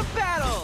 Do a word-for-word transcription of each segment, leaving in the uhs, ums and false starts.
battle!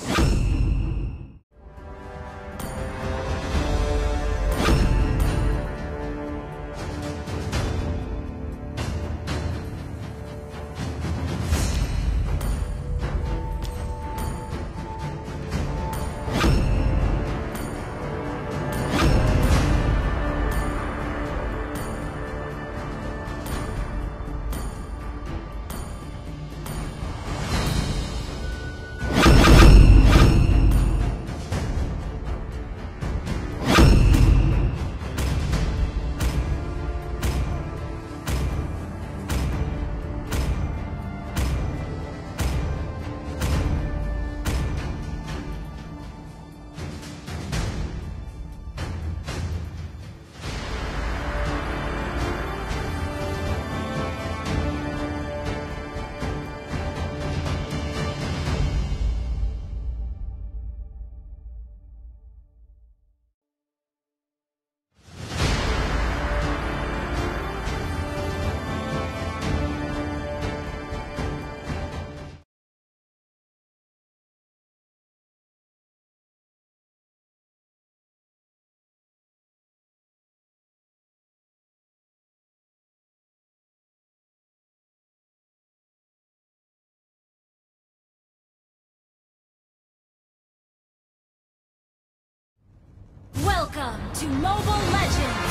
Welcome to Mobile Legends!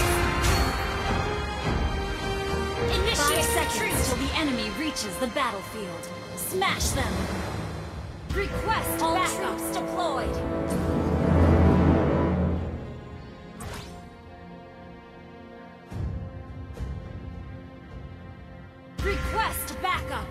Initiate retreat till the enemy reaches the battlefield. Smash them! Request all troops deployed! Request backup!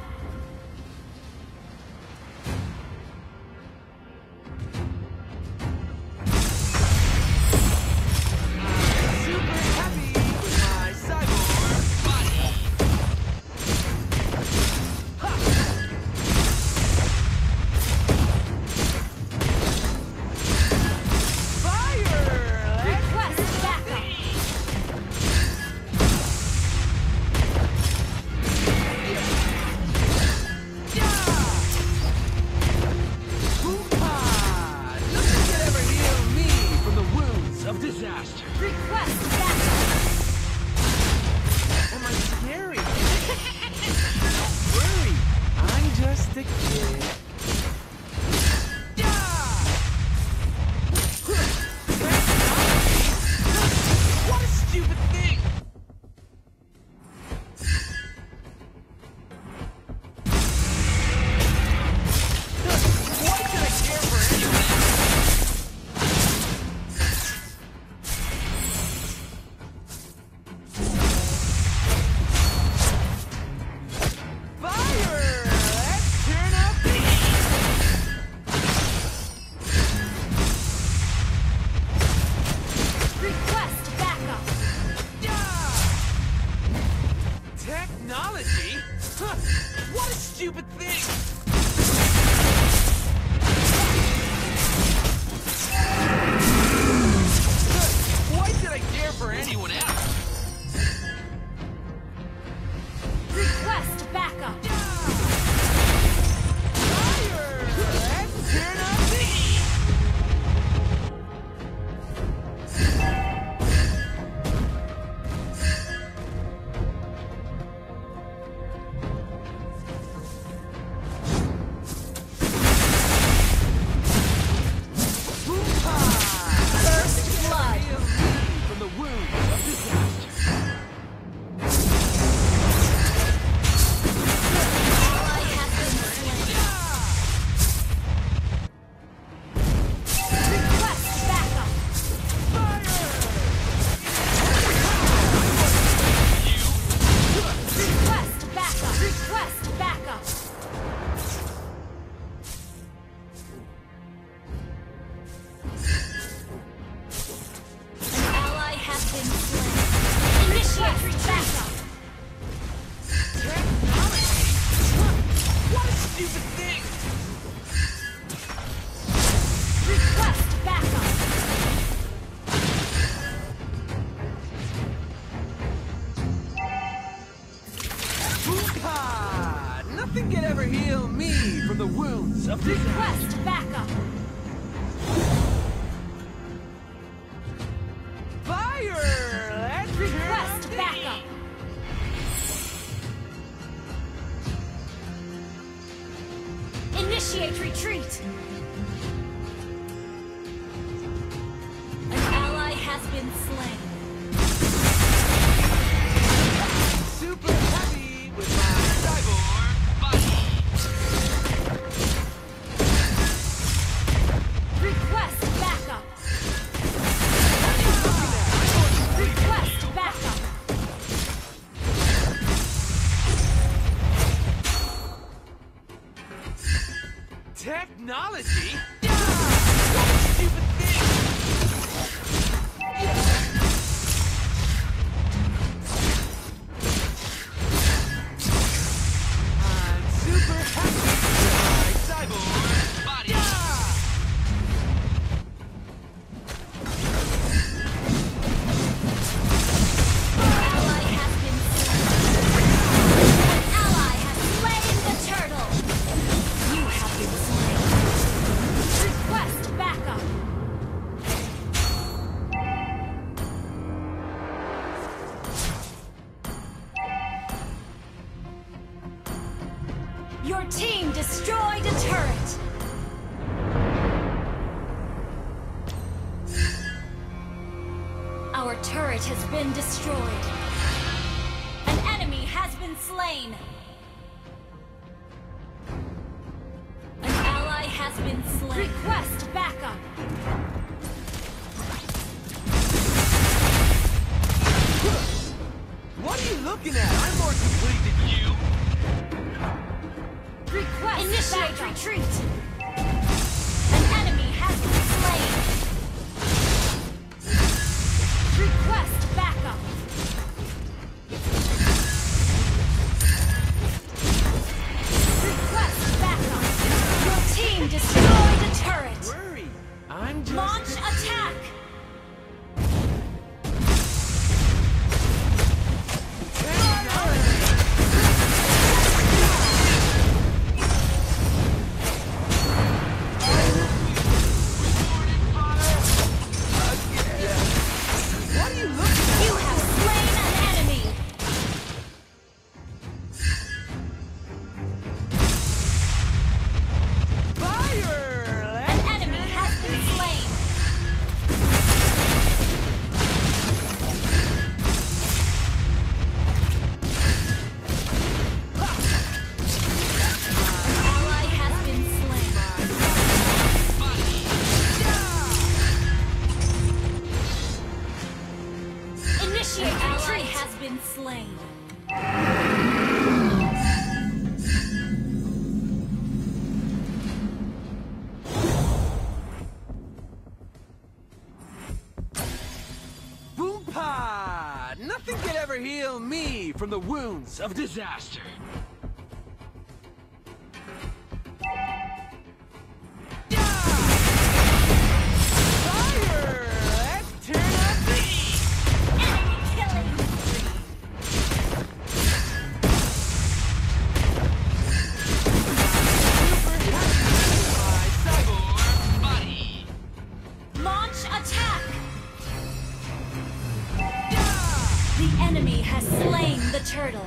Nothing can ever heal me from the wounds of disaster. Request backup. Fire! Let's Request turn up backup. Initiate retreat. An ally has been slain. Super happy with my cyborg body. Request backup. Request backup. Technology? Ah, stupid thing! I'm super happy with my cyborg body. Ally has been slain. An ally has slain the turtle. You have been slain. Request backup. Your team destroyed a turret. Our turret has been destroyed. An enemy has been slain. An ally has been slain. Request backup. What are you looking at? I'm more complete than you. Request Initiate backup. Retreat. An enemy has been slain. Request backup. Request backup. Your team destroyed a turret. Worry. I'm just Launch attack. What are you looking at? You have slain an enemy. Fire! An enemy has been slain. An ally has been slain. Initiate retreat. Ally has been slain. Boompa! Nothing can ever heal me from the wounds of disaster. Fire! Let's turn up the heat! Enemy killing spree. Super happy with my cyborg body. Launch attack. The enemy has slain the turtle.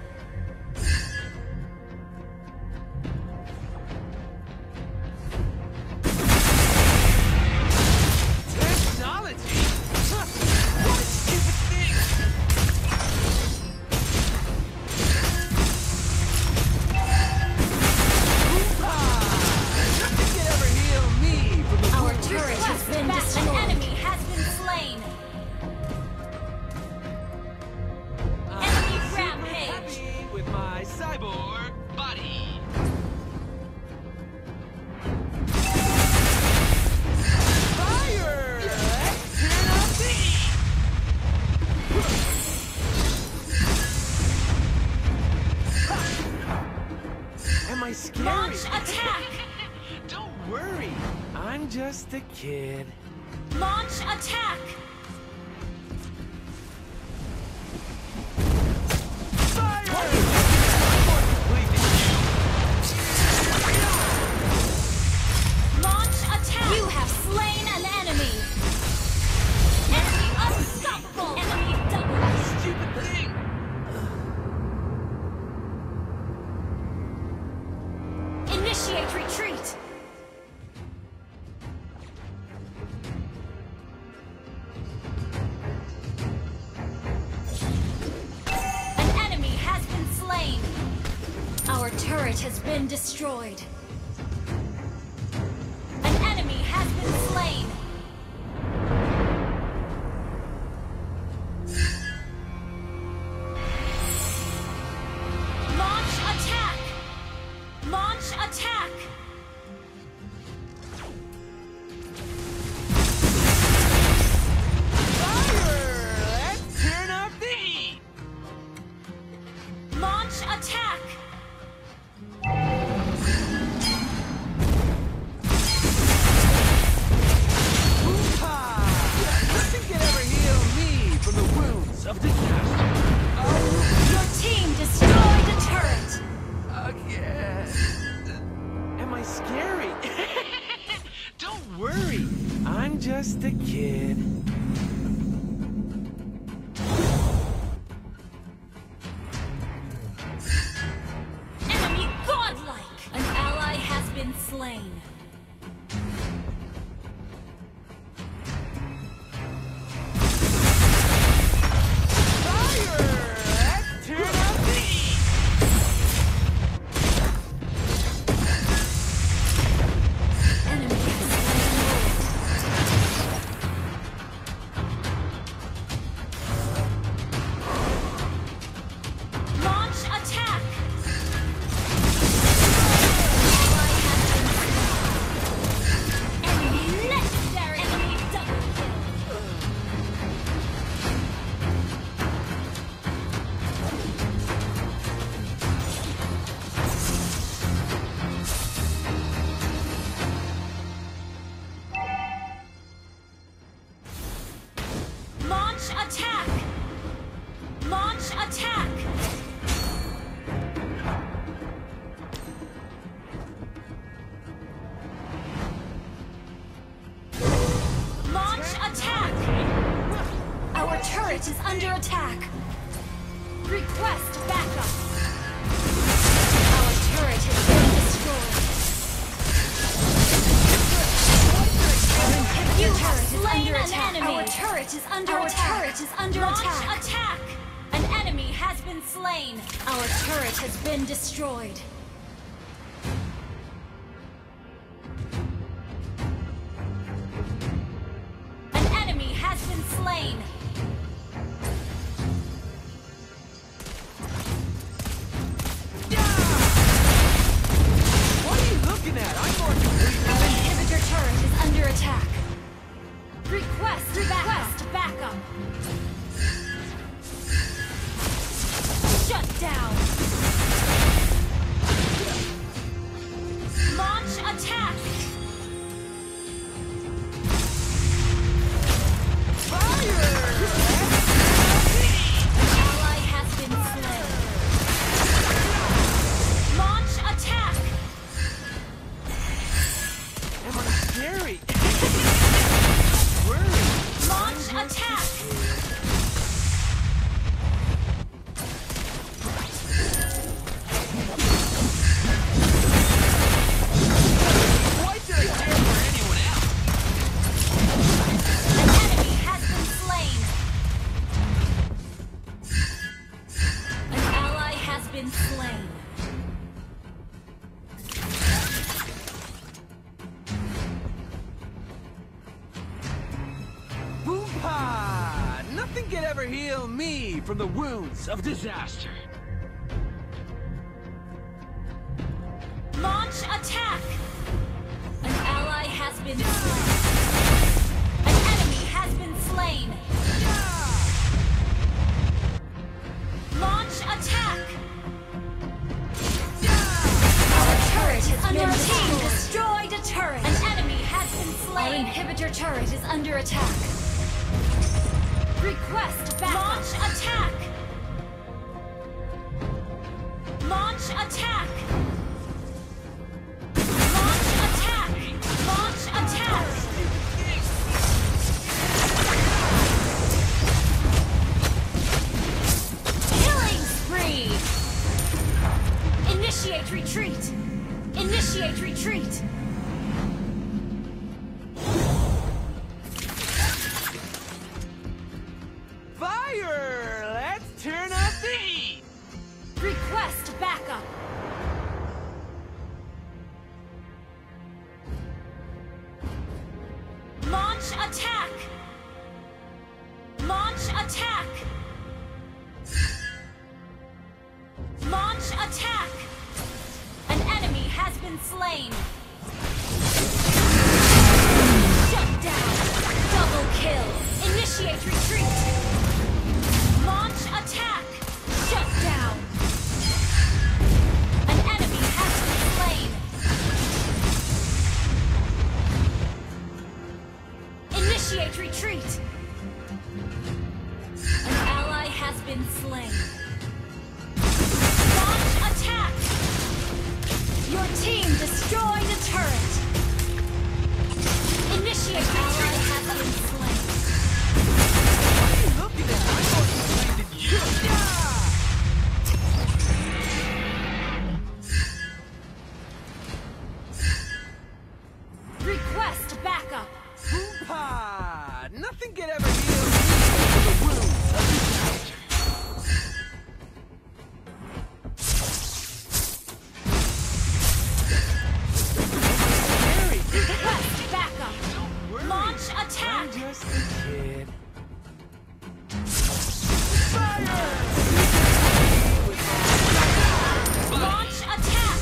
Technology? Huh, what a stupid thing! Boompa! Nothing can ever heal me from the Our wounds. turret has been destroyed. An enemy has been slain. I'm Enemy super rampage. happy with my cyborg body. Fire! Let's turn up the heat! Am I scary? Launch attack. Don't worry, I'm just a kid. Launch attack. Fire! I'm more complete than you. Initiate retreat! An enemy has been slain! Our turret has been destroyed. An enemy has been slain! Launch attack! Launch attack! Fire! Let's turn up the heat! Launch attack! Hoo-ha! Nothing can ever heal me from the wounds of disaster. Your team destroyed a turret! Again. Am I scary? Don't worry. I'm just a kid. Enemy godlike! An ally has been slain. Fire! Let's turn up the heat! Enemy has slain. Launch attack! Ally has been slain. Enemy legendary! Enemy double kill! Launch attack! Launch attack! Launch attack! Our turret is under attack. Request backup. Our turret has been destroyed. You have slain an enemy. Our turret is under Our attack. Our turret is under Launch attack. attack. An enemy has been slain. Our turret has been destroyed. An enemy has been slain. What are you looking at? I'm more complete. Our inhibitor turret is under attack. Request Request backup. Shut down. Launch attack. Fire! An ally has been slain. Launch attack. Am I scary? Worry. Launch attack. Why should I care for anyone else? An enemy has been slain. An ally has been slain. Boom-pa! Nothing can ever heal me from the wounds of disaster. Launch attack! An ally has been slain. An enemy has been slain. Launch attack! Our turret is under attack. Your team destroyed a turret. An enemy has been slain. Our inhibitor turret is under attack. Request backup. Launch attack! Launch attack! Launch attack! Launch attack! Killing spree! Initiate retreat! Initiate retreat! Fire! Let's turn up the heat! Request backup! Launch attack! Launch attack! Launch attack! An enemy has been slain! Shut down! Double kill! Initiate retreat! Launch attack! Shut down! An enemy has been slain! Initiate retreat! An ally has been slain. Launch attack! Your team destroyed a turret! Initiate retreat! Ally has been slain. Look at that! I'm going to find it. Yeah! Request backup! Hoo-ha! Nothing can ever heal me from the wounds of Scary! Request backup! Don't worry. Launch attack! I'm just a kid. Fire! Launch attack!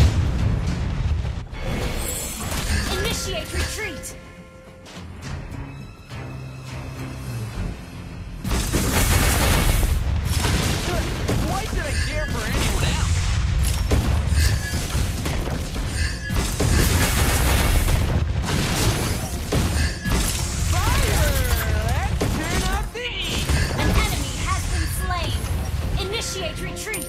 Initiate retreat! Why should I care for anyone else? Fire! Let's turn up the heat! An enemy has been slain! Initiate retreat!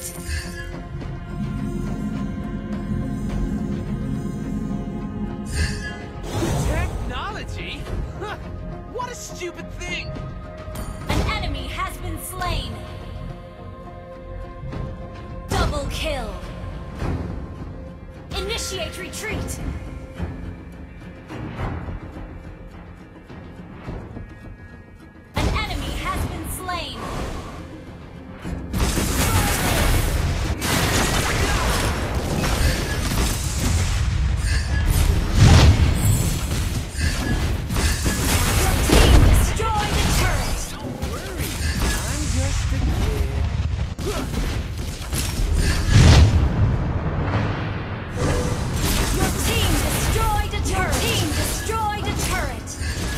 Technology? Huh, what a stupid thing! An enemy has been slain! Double kill! Initiate retreat! An enemy has been slain! Your team destroyed a turret! Don't worry, I'm just a kid. Your team destroyed a turret! Your team destroyed a turret!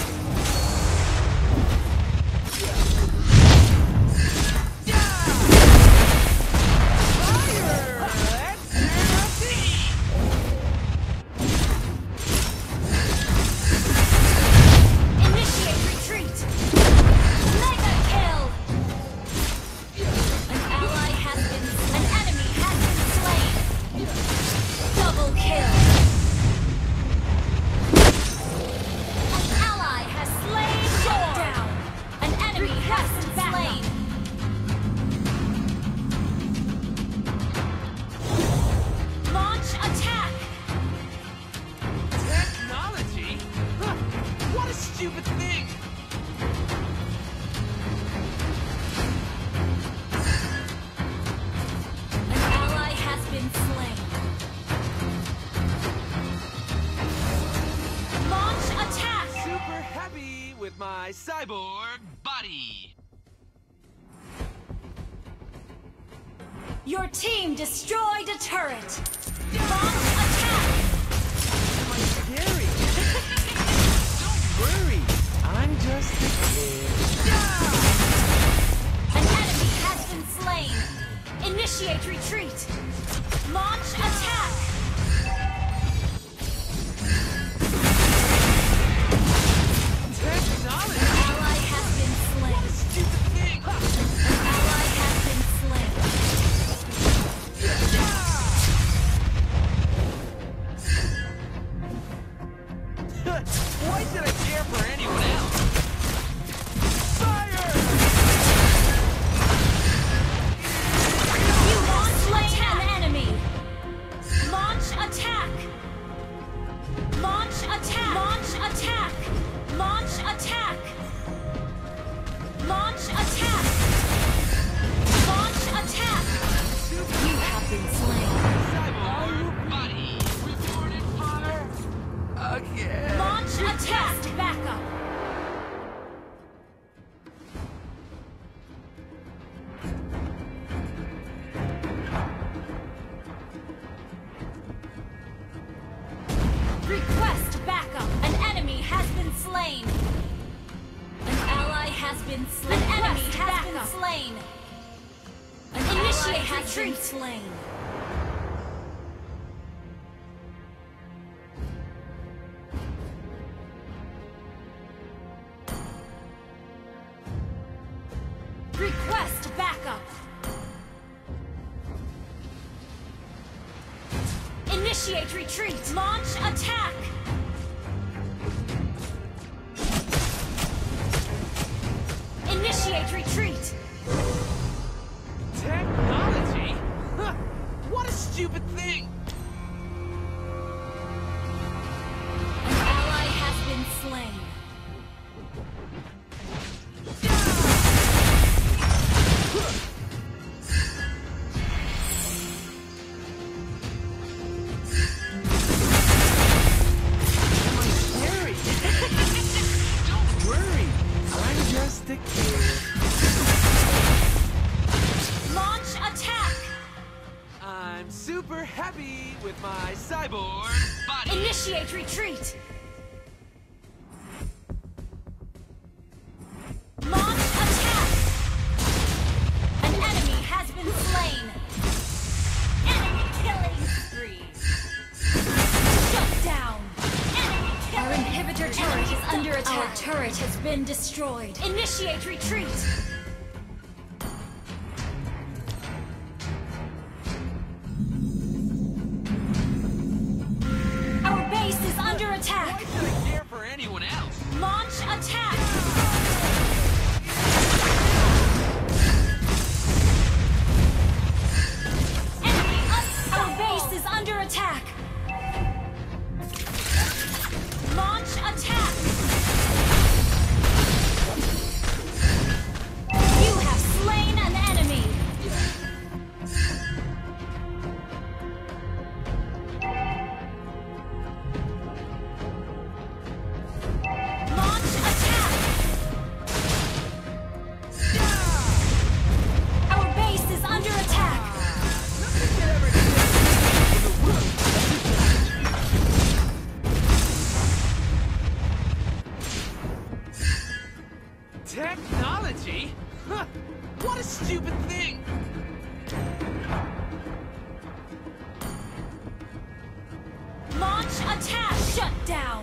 Fire! Let's turn up the heat! Initiate retreat! Mega kill! An ally has been... An enemy has been slain! Double kill! An ally has slain! Shut down! An enemy has been slain! Launch attack! Technology? Huh, what a stupid thing! An ally has been slain. Launch attack! Super happy with my cyborg body! Your team destroyed a turret! Launch attack! Am I scary? Don't worry, I'm just a kid. An enemy has been slain! Initiate retreat! Launch attack! Technology? An ally has been slain! Stupid thing! An ally has been slain! Why should I care for anyone else? Fire! You lost slain an Request backup. An enemy has been slain. An ally has been slain. An enemy has backup. been slain. An Initiate has retreat. been slain. Request backup. Initiate retreat. Launch attack. Initiate retreat. Technology? Huh. What a stupid thing! An ally has been slain. Launch attack! I'm super happy with my cyborg body. Initiate retreat. Launch attack! An enemy has been slain. Enemy killing spree. Shut down. Enemy killing. Our inhibitor turret is under attack. Our turret has been destroyed. Initiate retreat. Our base is under attack. Why should I care for anyone else? Launch attack. Enemy up. Our base is under attack. Launch attack. You have slain an enemy. Launch attack. Our base is under attack. Nothing can ever get from the wounds of technology? Huh. What a stupid thing! Launch attack. Shut down.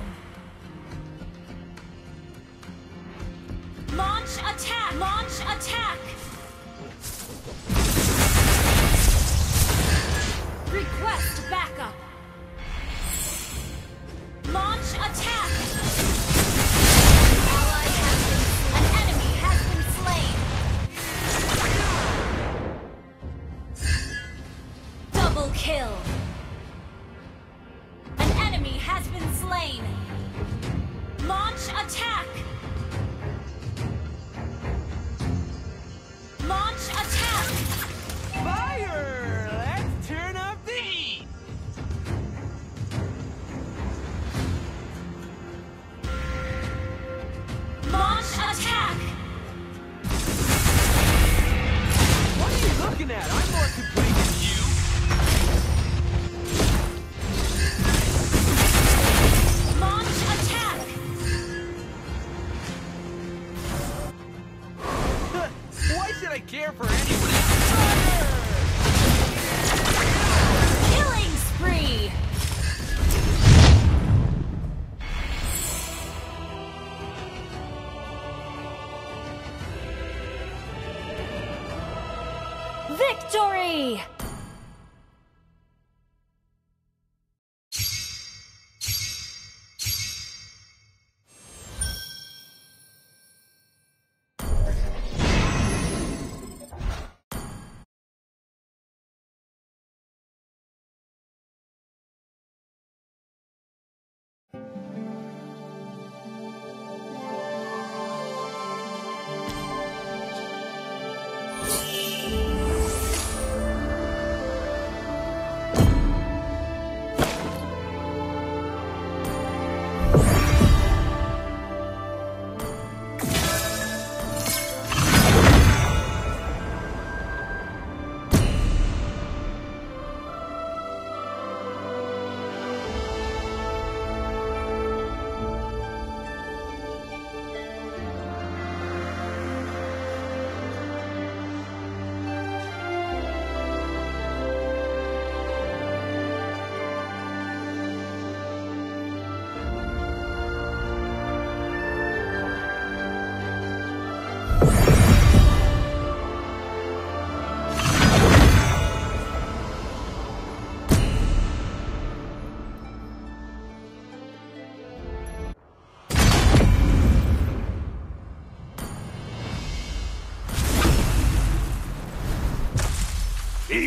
Launch attack. Launch attack. Request backup. Launch attack. Ally has been slain. An enemy has been slain. Double kill. An enemy has been slain. Launch attack. Launch attack. Fire! Let's turn up the heat! Launch attack. What are you looking at? I'm more complete than you! Launch attack. Why should I care for anyone else? Killing spree. Victory!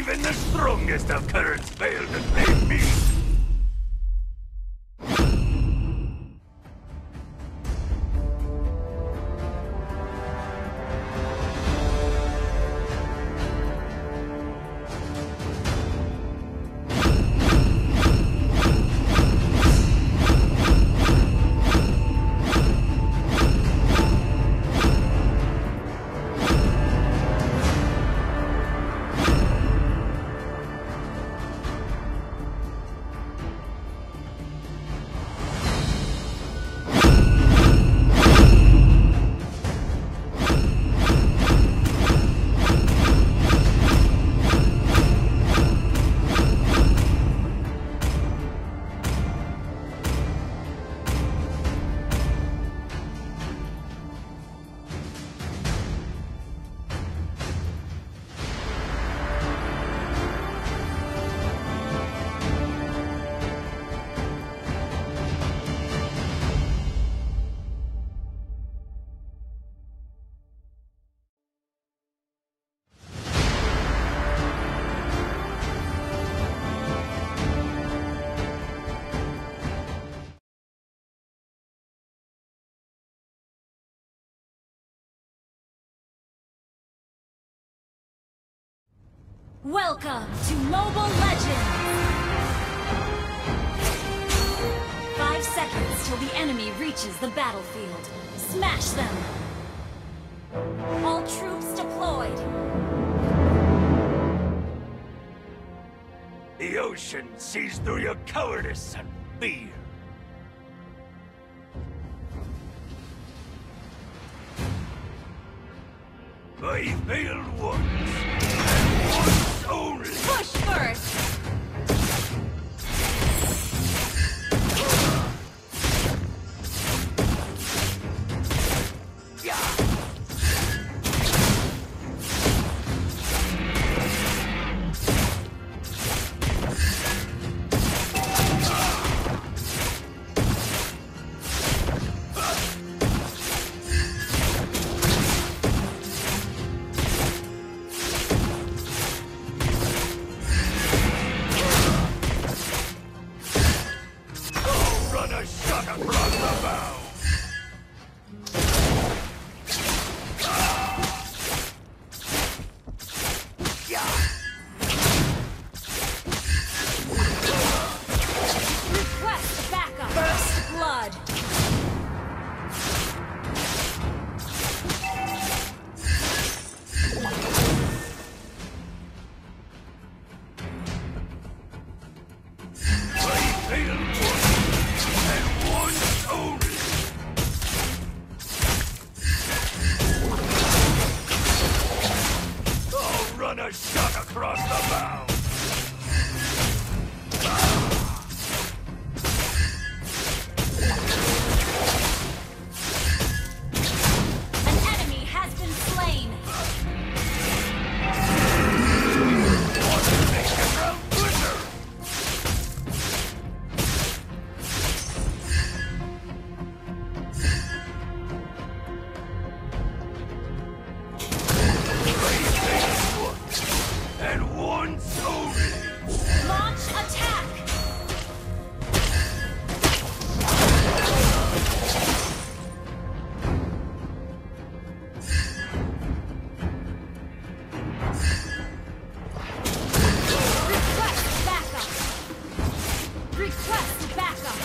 Even the strongest of currents fail to tame me. Welcome to Mobile Legends! Five seconds till the enemy reaches the battlefield. Smash them! All troops deployed! The ocean sees through your cowardice and fear. I failed once, and once only. Push first! A shot across the bow. An enemy has been slain. Want to make a ground quicker? And once only. Launch attack. Request backup. Request backup.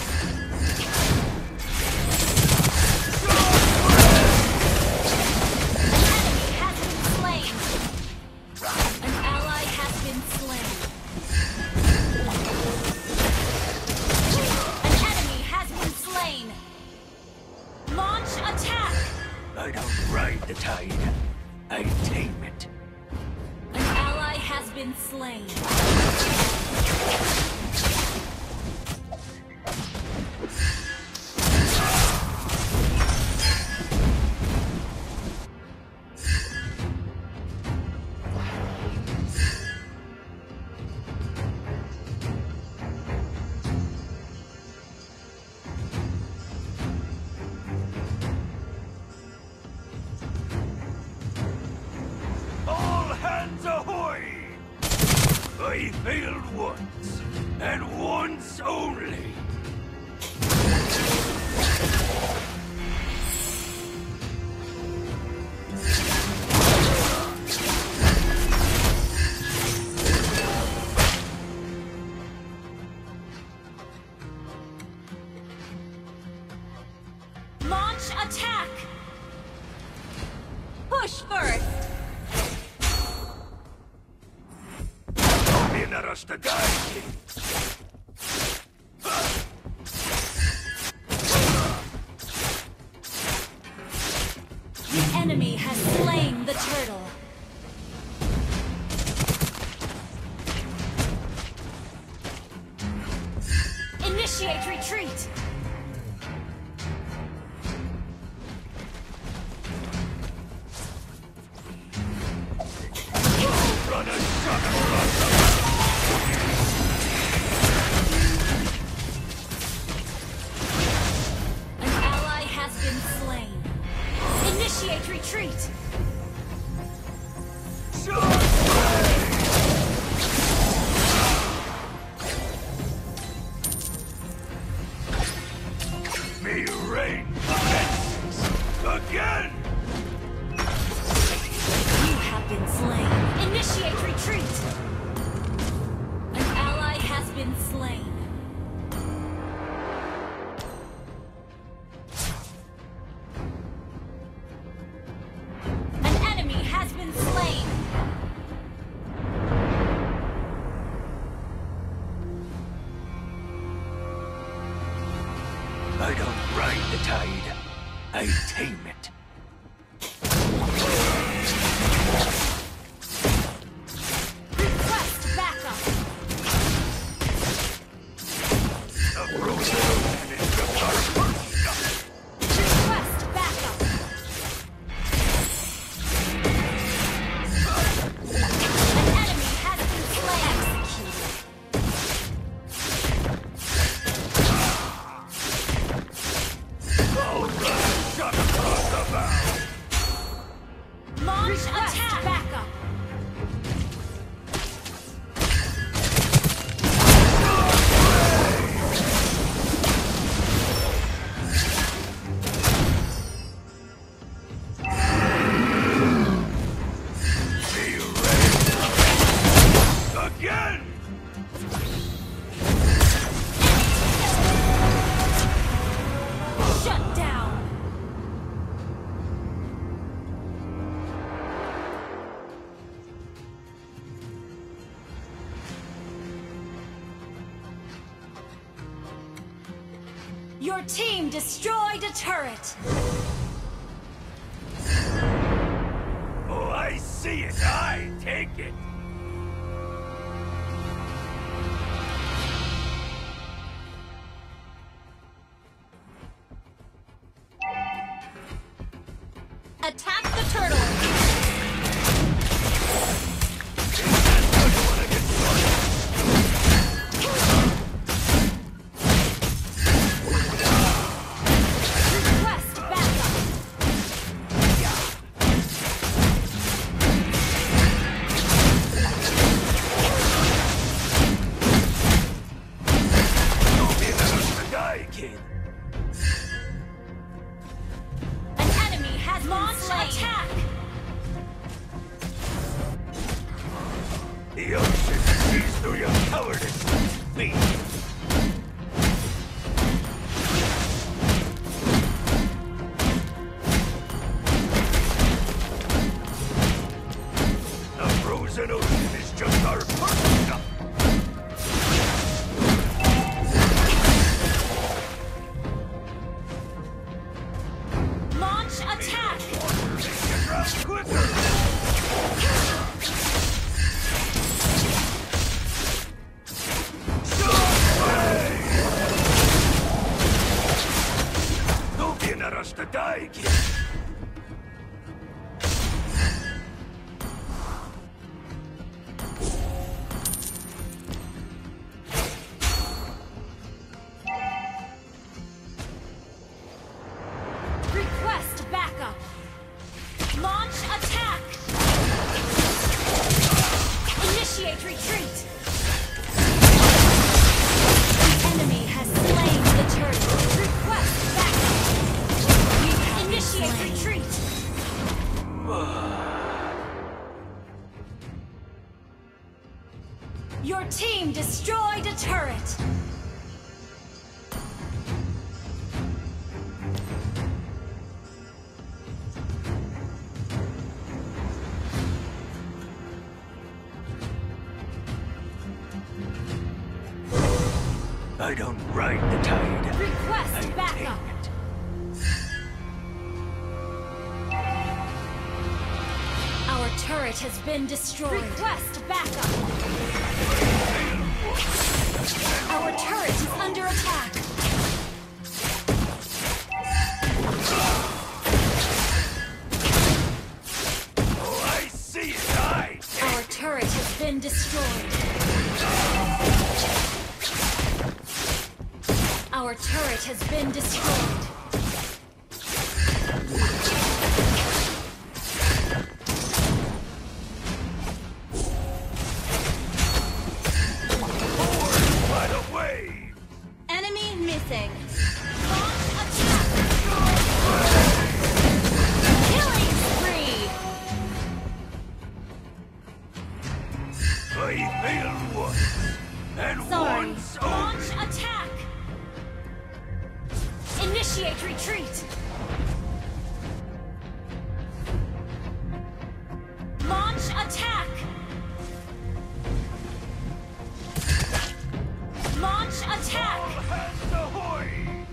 I don't ride the tide. I tame it. An ally has been slain. All hands ahoy! once, and once only. Launch attack! Push first! Don't be in a rush to die, King. The enemy has slain the turtle. Initiate retreat! Run a shot across the An ally has been slain. Initiate retreat! Me rain vengeance again! You have been slain. Initiate retreat! An ally has been slain. An enemy has been slain. I don't ride the tide, I tame it. Request backup. The frozen ocean is just our first stop. Request backup. An enemy has been slain. Executed. I'll run a shot across the bow. Launch attack backup. Me rain again! Shut down. Your team destroyed a turret. Oh, I see it, I take it. Attack the turtle. Request backup. Don't be in a rush to die, King. An enemy has launched attack. The ocean sees through your cowardice. Be. The frozen ocean is just our first stop. Launch attack. Get round quicker. Don't be in a rush to die, kid. Request backup. Launch attack. Initiate retreat. I don't ride the tide. Request I backup. take it. Our turret has been destroyed. Request backup. Our turret is under attack. Oh, I see it. I Our turret has been destroyed. Our turret has been destroyed. by the way. Enemy missing. Launch attack. Killing spree. I failed once. And Sorry. once Launch only. attack. Initiate retreat. Launch attack. Launch attack. All hands ahoy.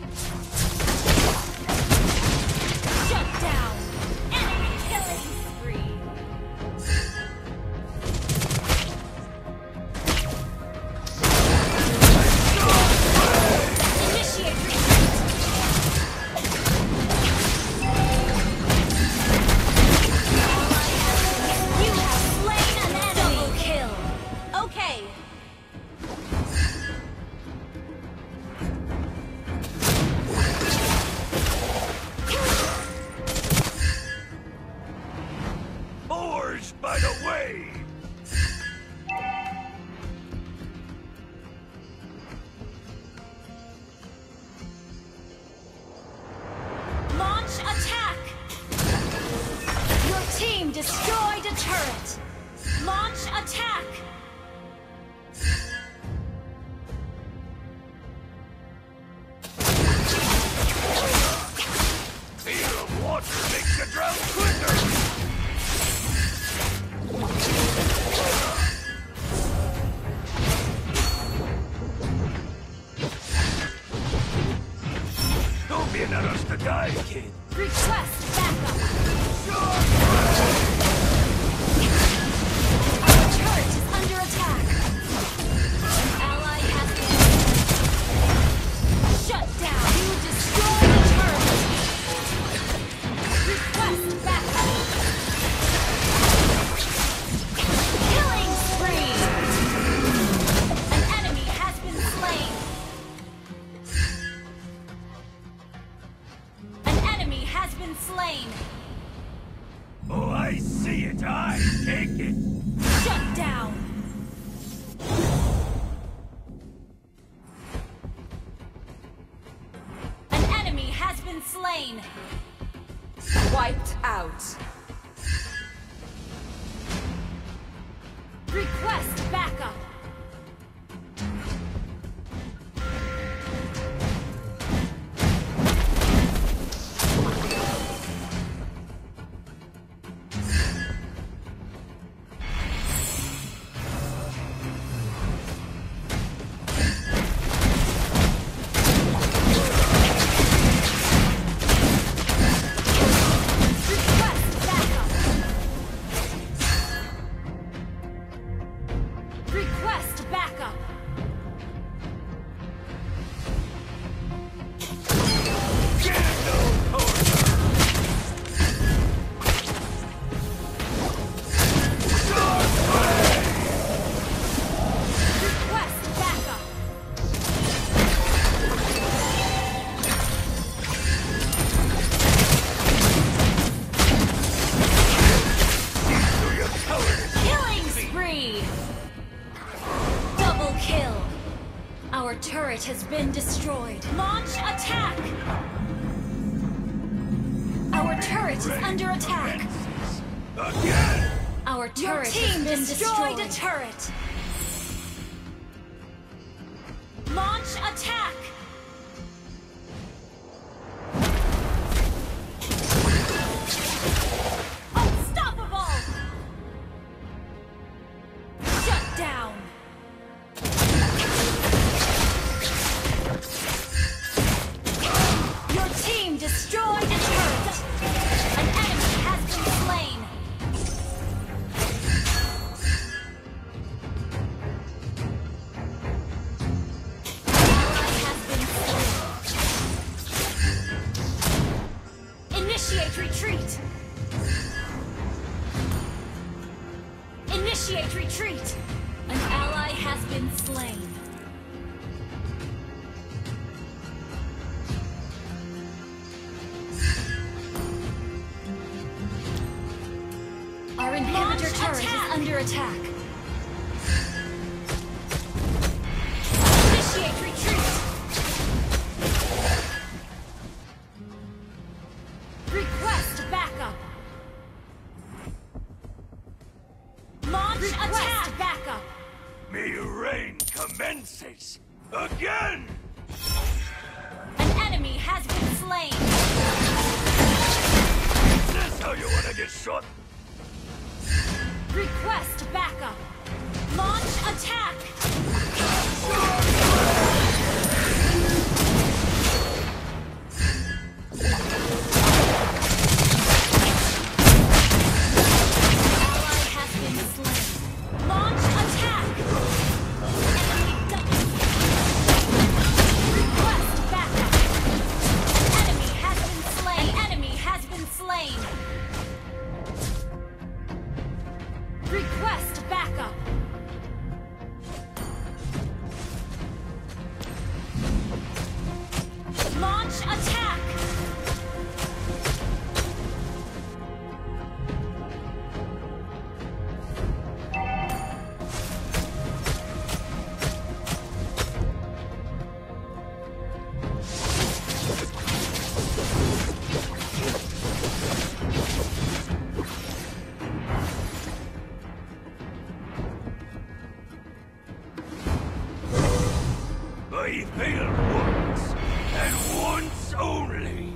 Shut down. Enemy killing spree. Initiate retreat. You have slain an enemy. Double kill. Okay. Moors by the way. Launch attack! Your team destroyed a turret! Launch attack! Fear of water makes you drown quicker. Don't be another us to die, kid. Request backup! Our turret is under attack! Ally has been... Shut down! You destroyed the turret! Request backup! Killing spree! An enemy has been slain! An enemy has been slain! Oh, I see it. I take it. Shut down! An enemy has been slain! Wiped out. Request backup! Request backup! Request backup! Get no corner. Request backup! Do your cowardice. Killing spree! Double kill! Our turret has been destroyed. Launch attack! Our turret is under attack. Again. Our turret has been destroyed. A turret. Launch attack! Unstoppable! Shut down! slain. Our inhibitor turret is under attack. Initiate retreat. Request backup. Launch attack backup. Me reign commences again! An enemy has been slain. Is this how you wanna get shot? Request backup. Launch attack. Ally has been slain. Launch attack. Enemy double. Request backup. Enemy has been slain. An enemy has been slain. Request backup. Launch attack. I failed once, and once only.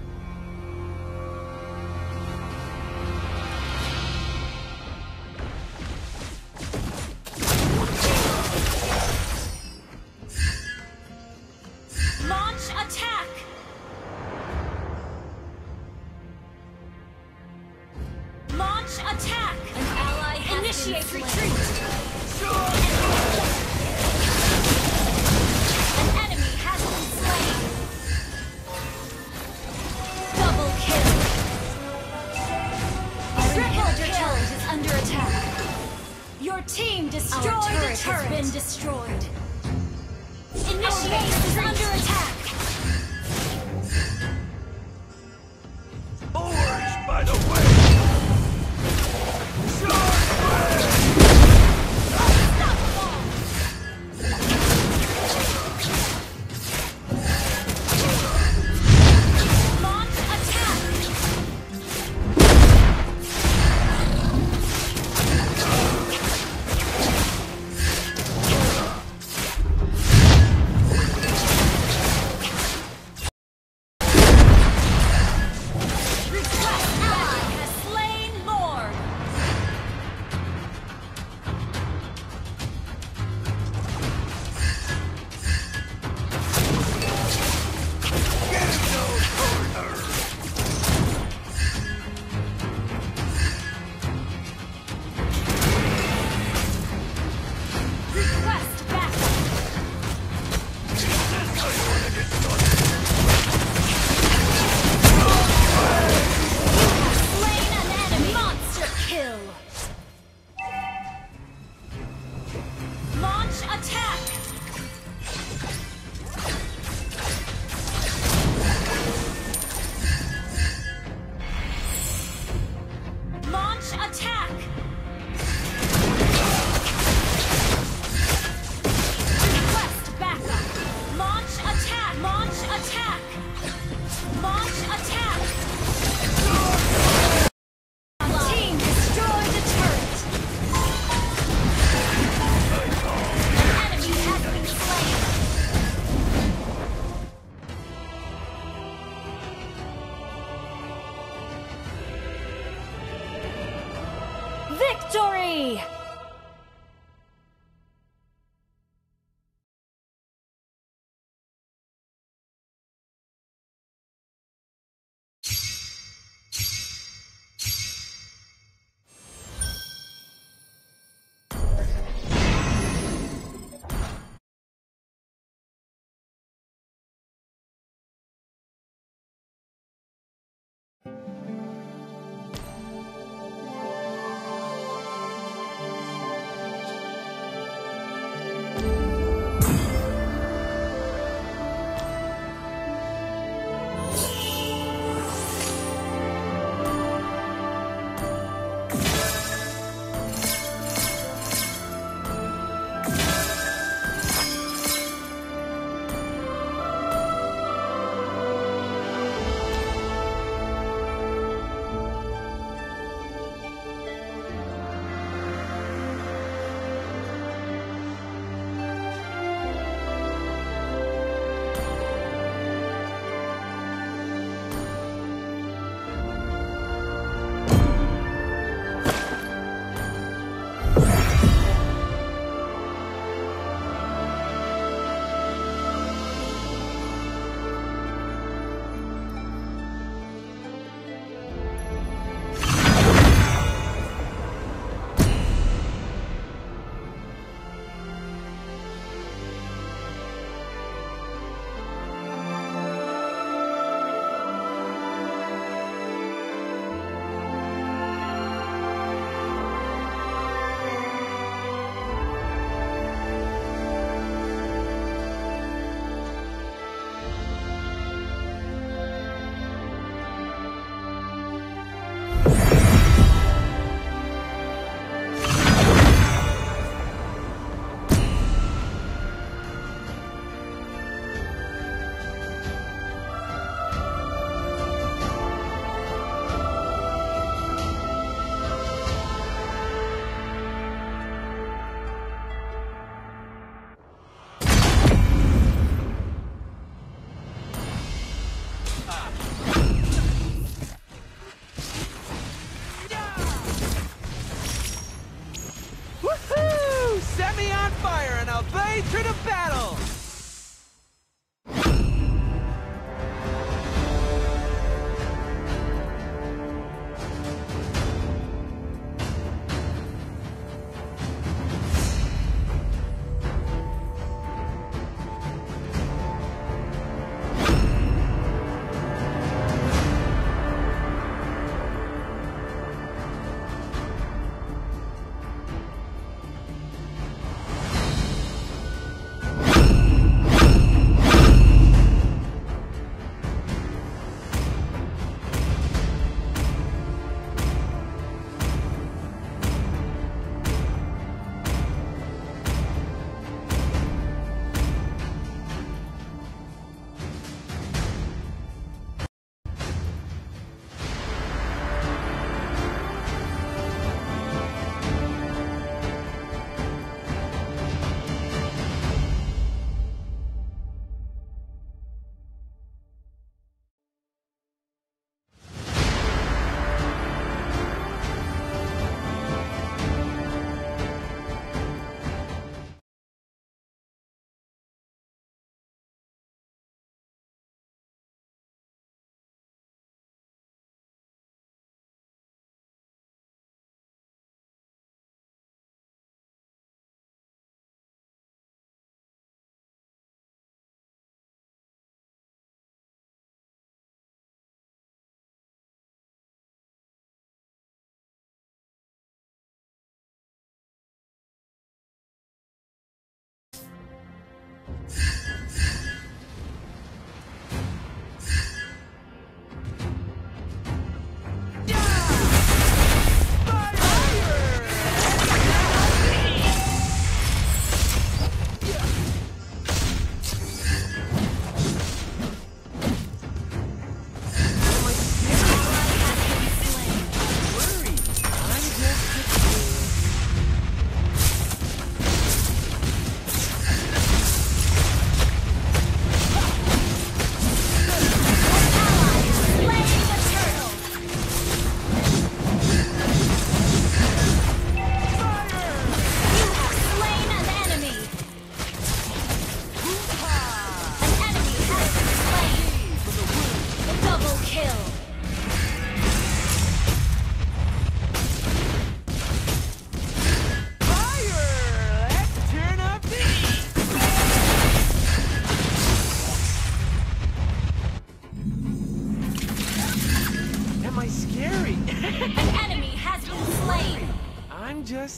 Launch attack. Launch attack. An ally has Initiate been retreat. An enemy has been slain.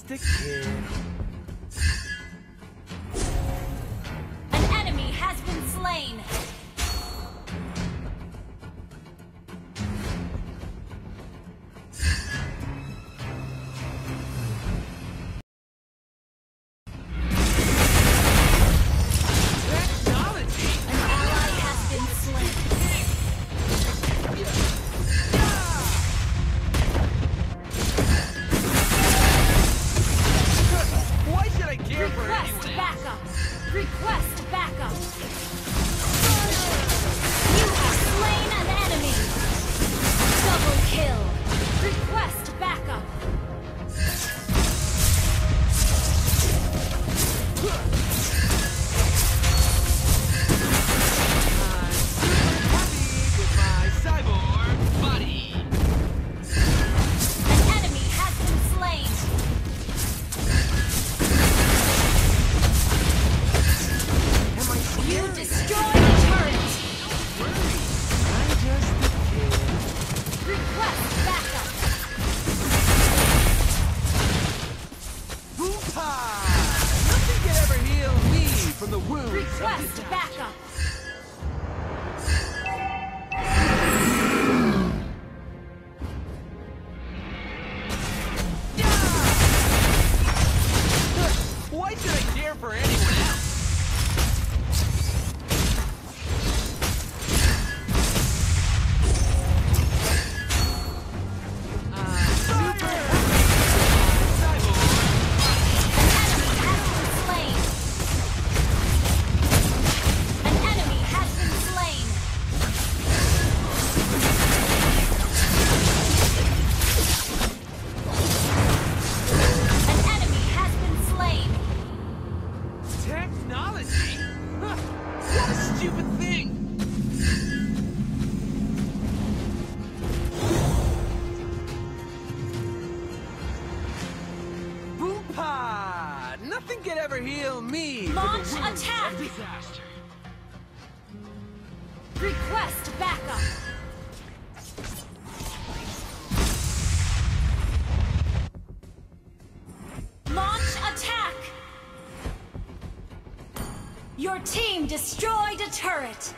just a kid. An enemy has been slain. Technology! An ally has been slain. Why should I care for Request anyone else? backup. Request backup. You have slain an enemy. Double kill. Request backup. Happy with my cyborg body. An enemy has been slain. Am I You scary? destroyed a turret. I'm just a kid. Request backup. Boompa! Nothing can ever heal me from the wounds of Request disaster. backup. Why should I care for anyone else? I'm super happy with my cyborg. An enemy has been slain. An enemy has been slain. An enemy has been slain. Technology? Huh, what a stupid thing! Boompa! Nothing can ever heal me from the Launch wounds attack! of disaster. Request backup. Launch attack. Your team destroyed a turret.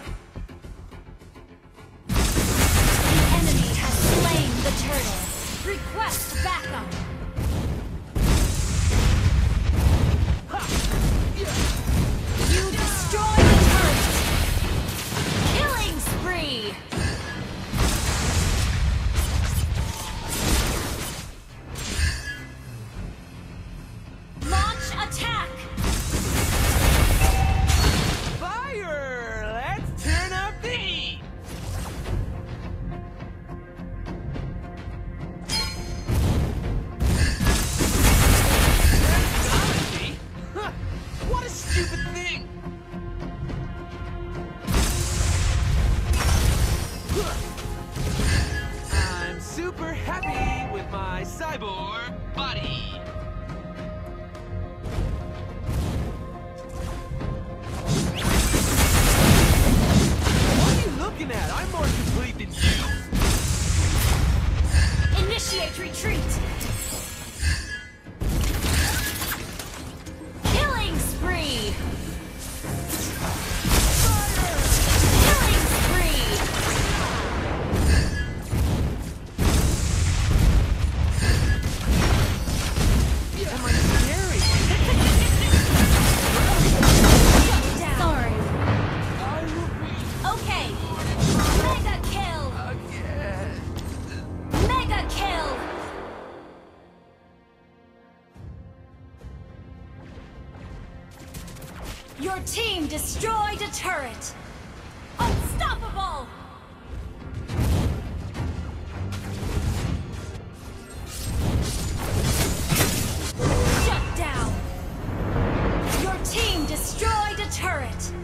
The enemy has slain the turtle. Request backup. You destroyed the turret. Killing spree. Launch attack. Fire! Let's turn up the heat! Technology? Huh, what a stupid thing! I'm super happy with my cyborg body. What are you looking at? I'm more complete than you. Initiate retreat. Killing spree. Killing spree. Am I scary? Shut down. Sorry. I will be Okay. Mega kill. again. Mega kill. Your team destroyed a turret. Unstoppable. Shut down. Your team destroyed a turret.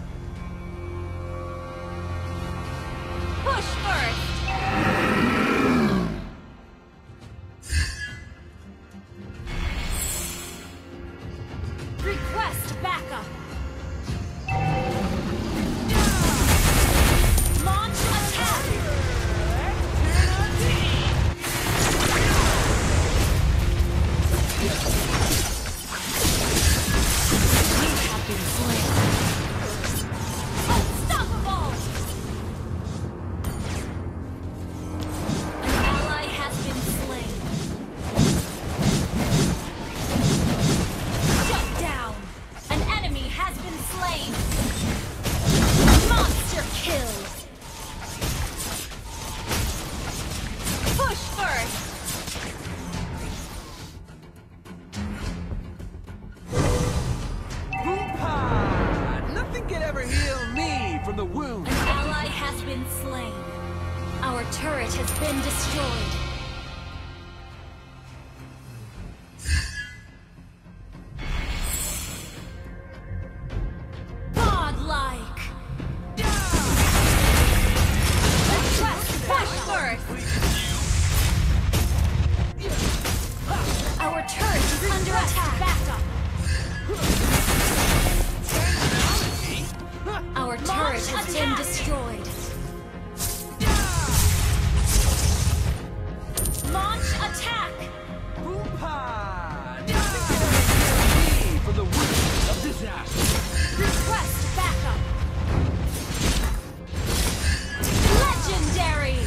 Push first. Request backup. Launch attack. Let's turn up the heat. from the wounds. An ally has been slain. Our turret has been destroyed. Godlike. Request push first. Our turret is under attack. Backup. Our turret has been destroyed. Launch attack! Boom-pa! Nothing can ever heal me from the wounds of disaster. Request backup! Legendary!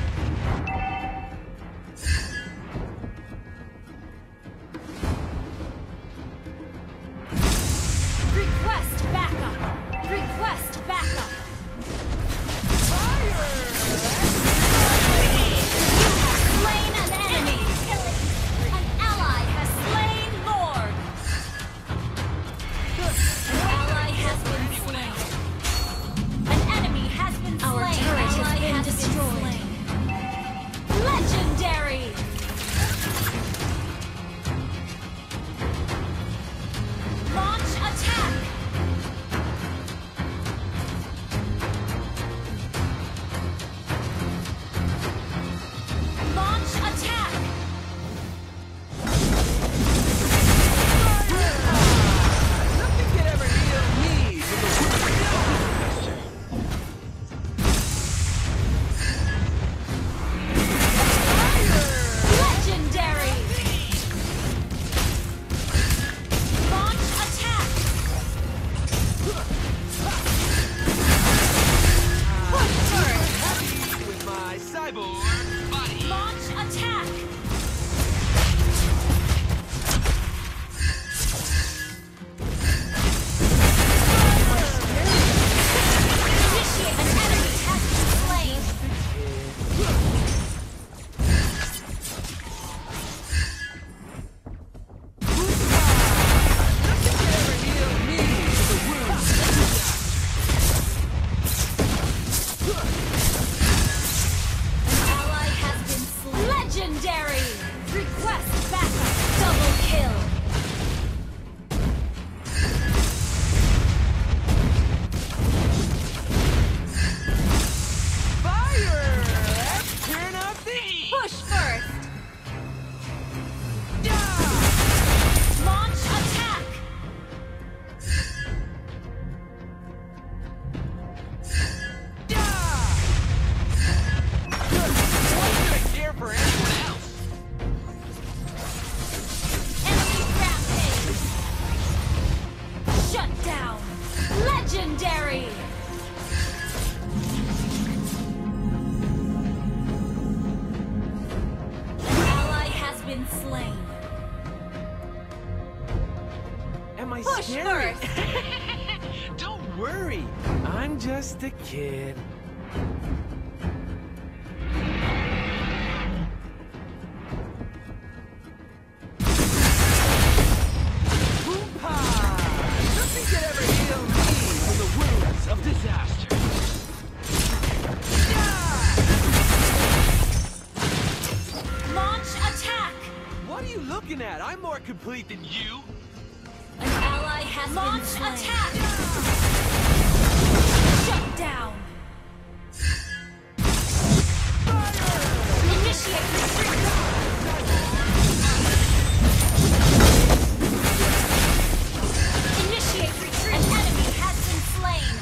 Request backup! Request backup! Slain an enemy! An ally has slain Lord! An ally has been slain. An enemy has been slain. Our turret has been destroyed. Legendary! Launch attack! Launch attack! Nothing can ever heal me from the wounds of disaster. Legendary! Launch attack! Push first! Happy with my cyborg body. Launch attack! Initiate! An enemy has been slain! Nothing can ever heal me from the wounds of An ally has been slain. Legendary! Request backup! Double kill! fire! Let's turn up the heat. Push first! Yeah! Launch attack! Why should I care for anyone else? Enemy rampage! Shut down! Legendary! An ally has been slain. Am I Push scary? first! Don't worry, I'm just a kid. Boom-pa! Nothing can ever heal me from the wounds of disaster. Yeah! Launch attack! What are you looking at? I'm more complete than you. An ally has Launch been slain. Attack! Shut down! Initiate retreat! Initiate retreat! An enemy has been slain!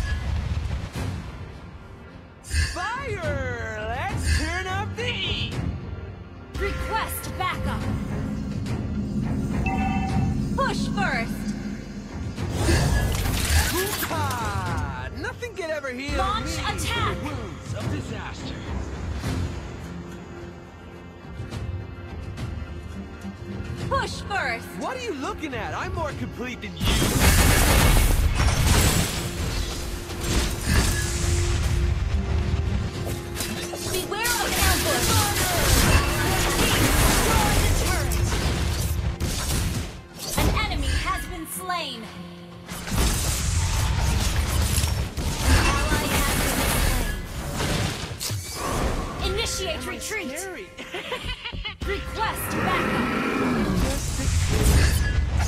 Fire! Let's turn up the heat. Request backup! Push first! Boom-pa! Nothing can ever heal Launch me attack! from the wounds of disaster. Push first! What are you looking at? I'm more complete than you. Beware of ambush! Destroy the turret! An enemy has been slain! An ally Initiate retreat. Scary. Request backup. Just a kid.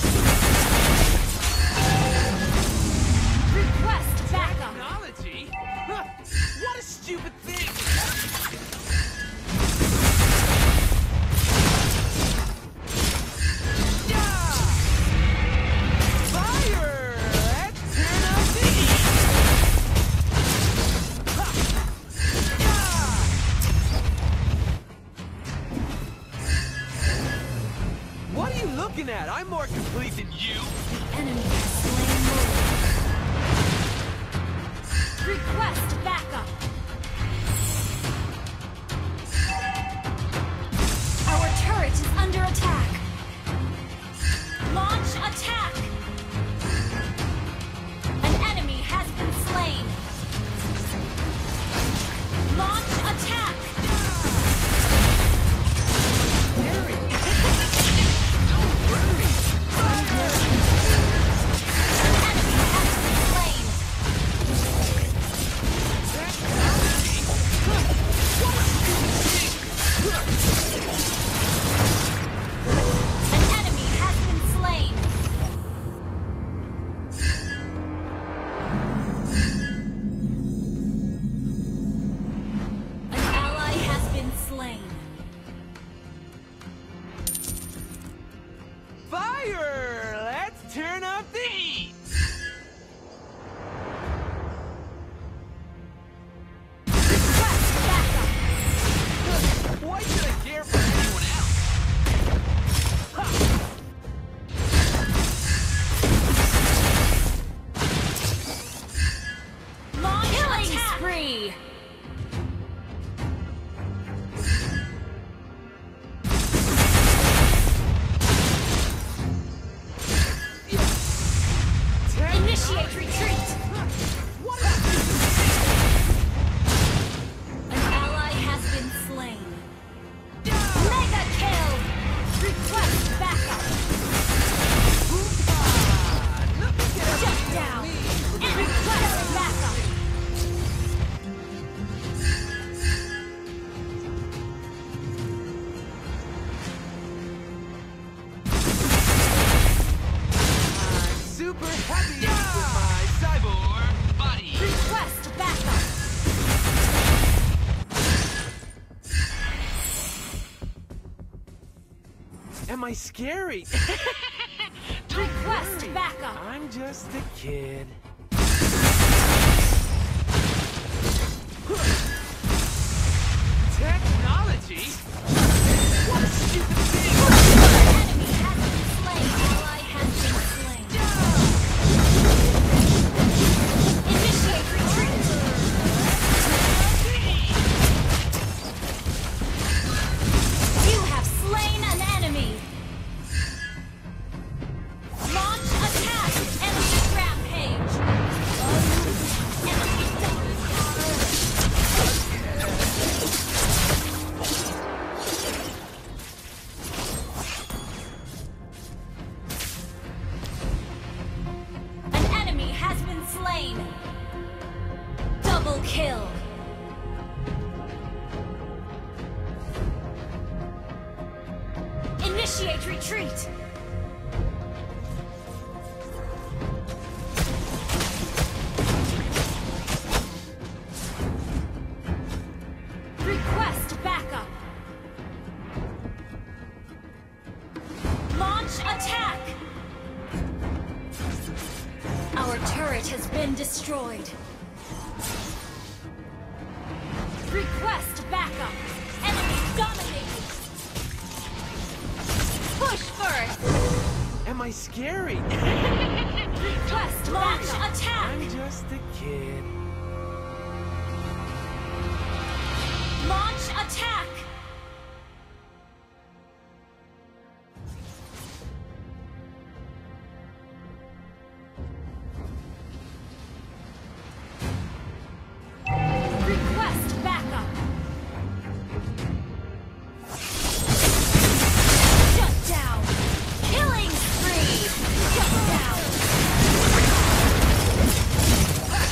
Request backup. Technology? Huh, what a stupid thing! Yeah! Fire! Let's turn up the heat! Ha! Yeah! What are you looking at? I'm more complete than you! Enemy has slain Lord. Request backup. Our turret is under attack. Launch attack. An enemy has been slain. Launch attack. Gary! Don't worry! An enemy has been slain. Technology? Huh, what a stupid thing! An enemy has been slain. An ally has been slain. Fire! Let's turn up the heat! Request backup. Why should I care for anyone else? Ha! Launch Killing spree. Initiate retreat. What a stupid thing! An ally has been slain. Mega kill. Request backup. Ah, nothing can ever Shut kill down. me. And request backup. I'm super happy with my cyborg body. Request backup. Am I scary? Don't Request worry. backup. I'm just a kid. Technology? What a stupid thing! Enemy has been slain. Ally has been slain. Initiate retreat. You have slain an enemy. Launch attack. Enemy rampage. Enemy double An enemy has been slain. Double kill. Initiate retreat. Request backup. Launch attack. Our turret has been destroyed. Request backup. Enemy dominated. Push first. Am I scary? Request launch attack. I'm just a kid. Launch attack. Request backup. Shut down. Killing spree. Shut down.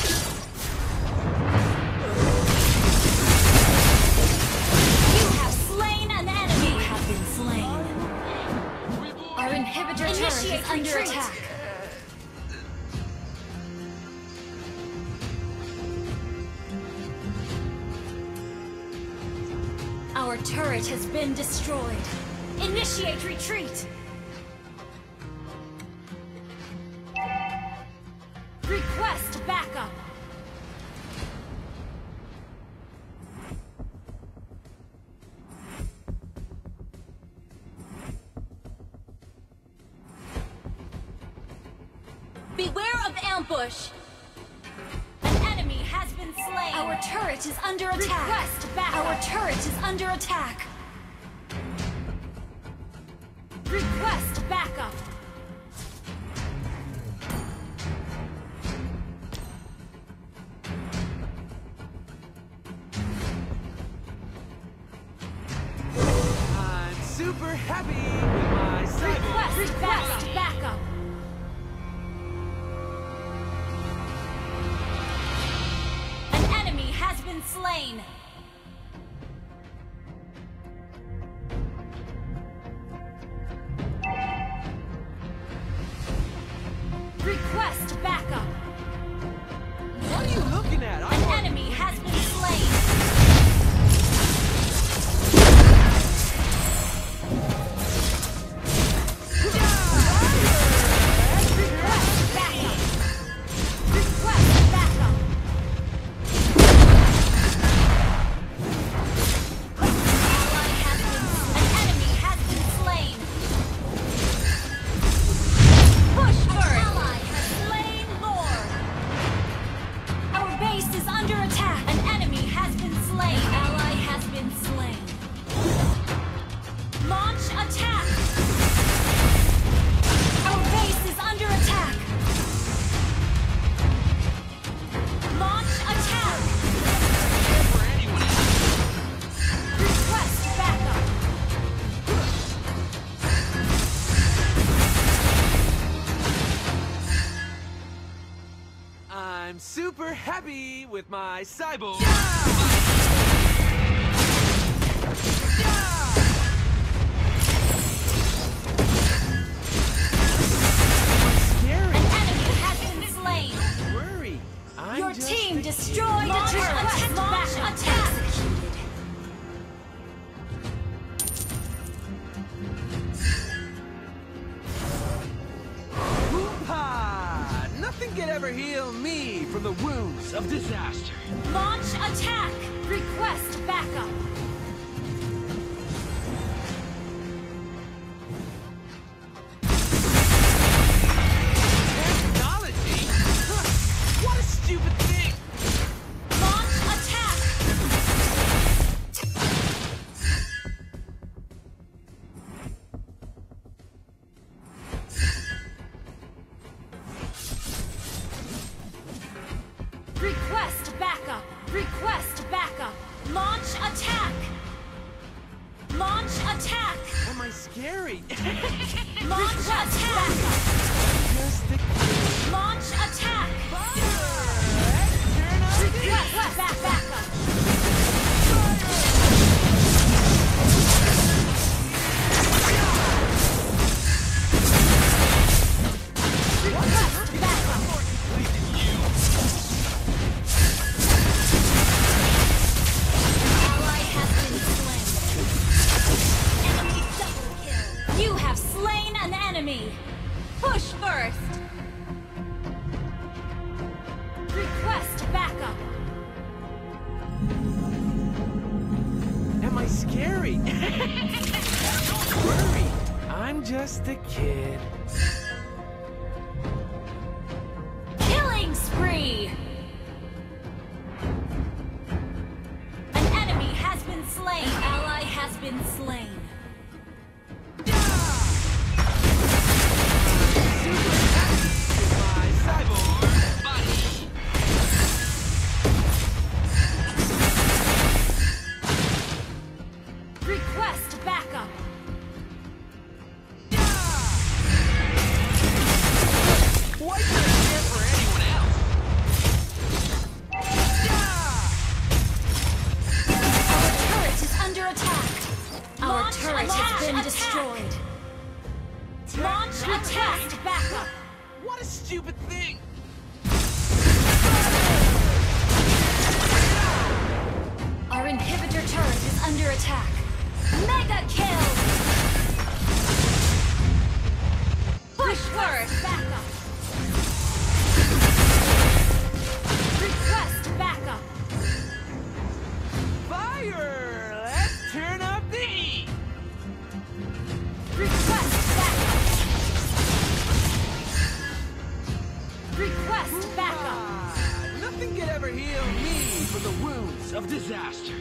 Our turret has been destroyed. Initiate retreat! Request backup! Beware of ambush! An enemy has been slain! Our turret is under attack! Request backup! Our turret is under attack! Request backup! I'm super happy with my cyborg. Request backup! backup! An enemy has been slain! Request backup! What are you looking at? I An want... enemy has been slain! Request backup! Request backup! Ally has been... An enemy has been slain! Push first! Ally has slain Lord! Our base is under attack! An enemy has been slain! Ally has been slain! Launch attack! Our base is under attack! Launch attack! for anyone else. Request backup! I'm super happy with my cyborg. Scary. An enemy has been slain! Don't worry. I'm Your just team a destroyed kid. a turret! Launch attack! Hoo-ha! Nothing can ever heal me from the wounds of disaster. Launch attack! Request backup! Technology? Huh, what a stupid thing! Launch attack! Request backup! Request backup! Launch attack! Launch attack! Am I scary? Launch attack! Just a kid. Launch attack! Turn on the Request back backup! Request backup! Ally has been slain. Enemy double kill. You have slain an enemy. Push first. Request backup. Am I scary? Don't worry. I'm just a kid. Killing spree. An enemy has been slain. An ally has been slain. My cyborg body. Request backup. Why should I care for anyone else? Our turret is under attack. Our Launch turret attack. has been Attack. destroyed. Launch attack backup. What a stupid thing! Our inhibitor turret is under attack. from the wounds of disaster.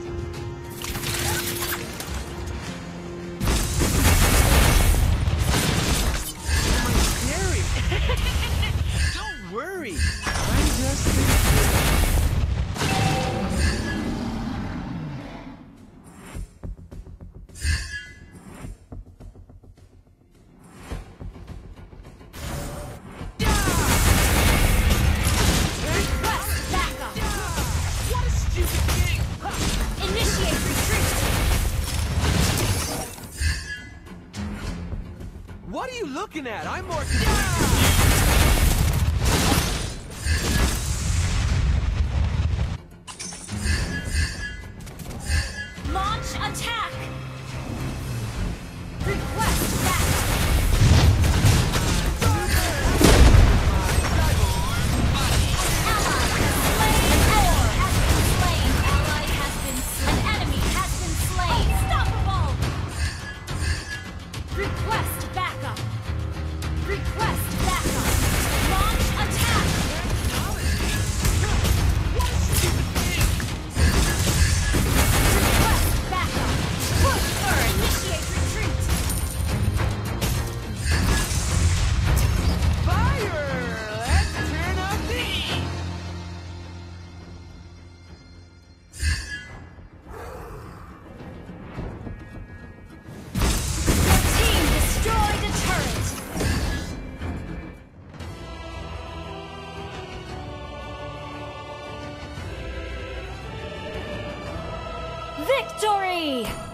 Am I scary? Don't worry. I'm just thinking. Request backup. What a stupid thing! Initiate retreat. What are you looking at? I'm more concerned. Launch attack. Request backup. Ally has been slain. An enemy has been slain. Unstoppable. Request backup. Request backup. Launch attack. Request backup. Push or initiate retreat. Fire! Let's turn up the heat! Your team destroyed a turret. Victory!